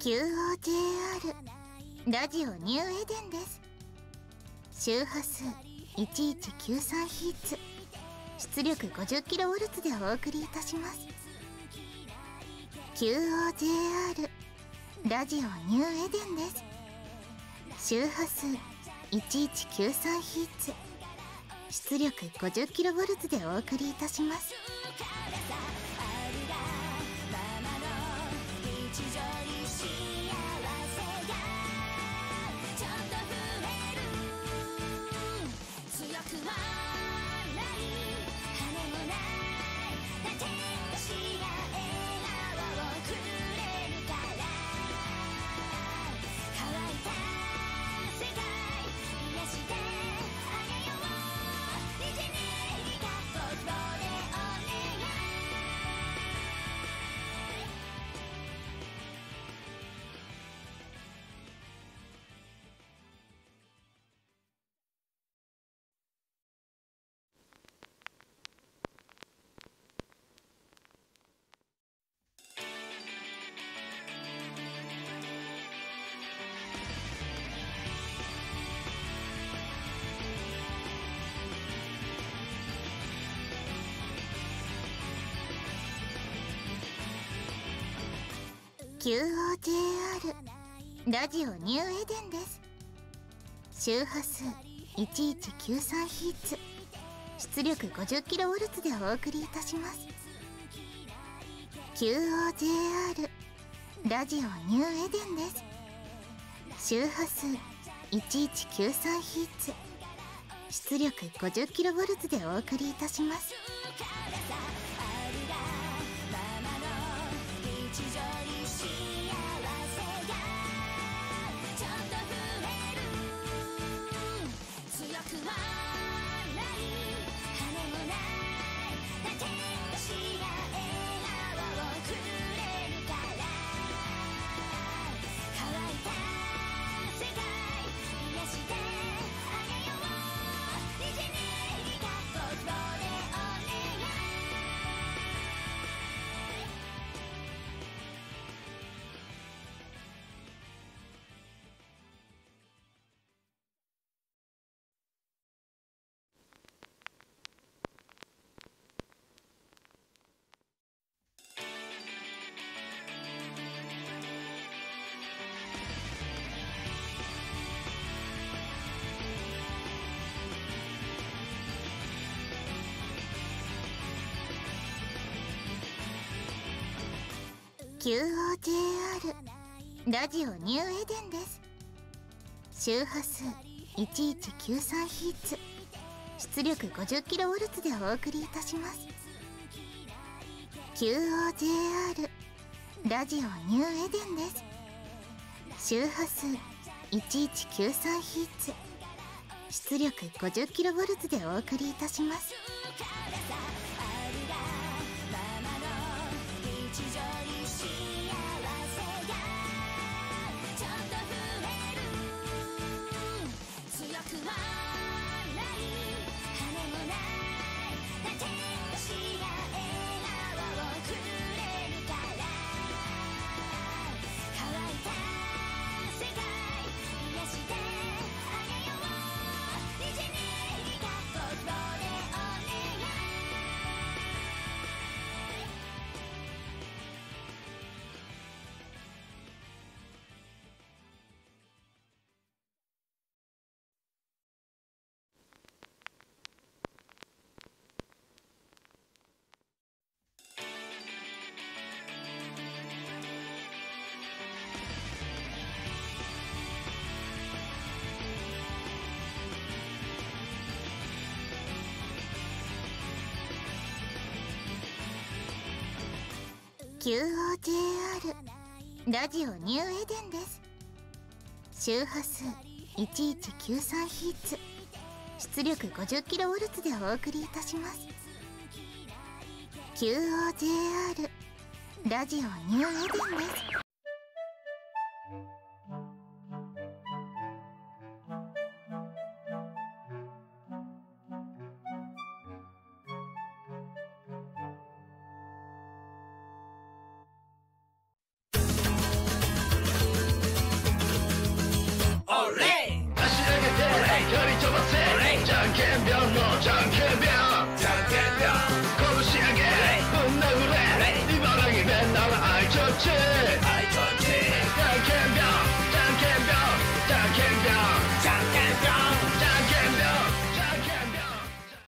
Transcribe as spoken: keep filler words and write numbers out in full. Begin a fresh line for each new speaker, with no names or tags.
キューオージェーアール ラジオニューエデンです。周波数いちいちきゅうさんヒーツ、出力 ごじゅっキロボルト でお送りいたします。 キューオージェーアール ラジオニューエデンです。周波数いちいちきゅうさんヒーツ、出力 ごじゅっキロボルト でお送りいたします。キューオージェーアール ラジオニューエデンです。周波数いちいちきゅうさんヒーツ、出力 ごじゅっキロボルト でお送りいたします。 キューオージェーアール ラジオニューエデンです。周波数いちいちきゅうさんヒーツ、出力 ごじゅっキロボルト でお送りいたします。キューオージェーアール ラジオニューエデンです。周波数いちいちきゅうさんヒーツ、出力 ごじゅっキロボルト でお送りいたします。 キューオージェーアール ラジオニューエデンです。周波数いちいちきゅうさんヒーツ、出力 ごじゅっキロボルト でお送りいたします。キューオージェーアール ラジオニューエデンです。周波数いちいちきゅうさんヒーツ、出力 ごじゅっキロボルト でお送りいたします。 キューオージェーアール ラジオニューエデンです。
やり飛ばせじゃんけんぴょんのじゃんけんぴょんじゃんけんぴょん拳上げぶん殴れ茨城弁なら愛ちょっちゅ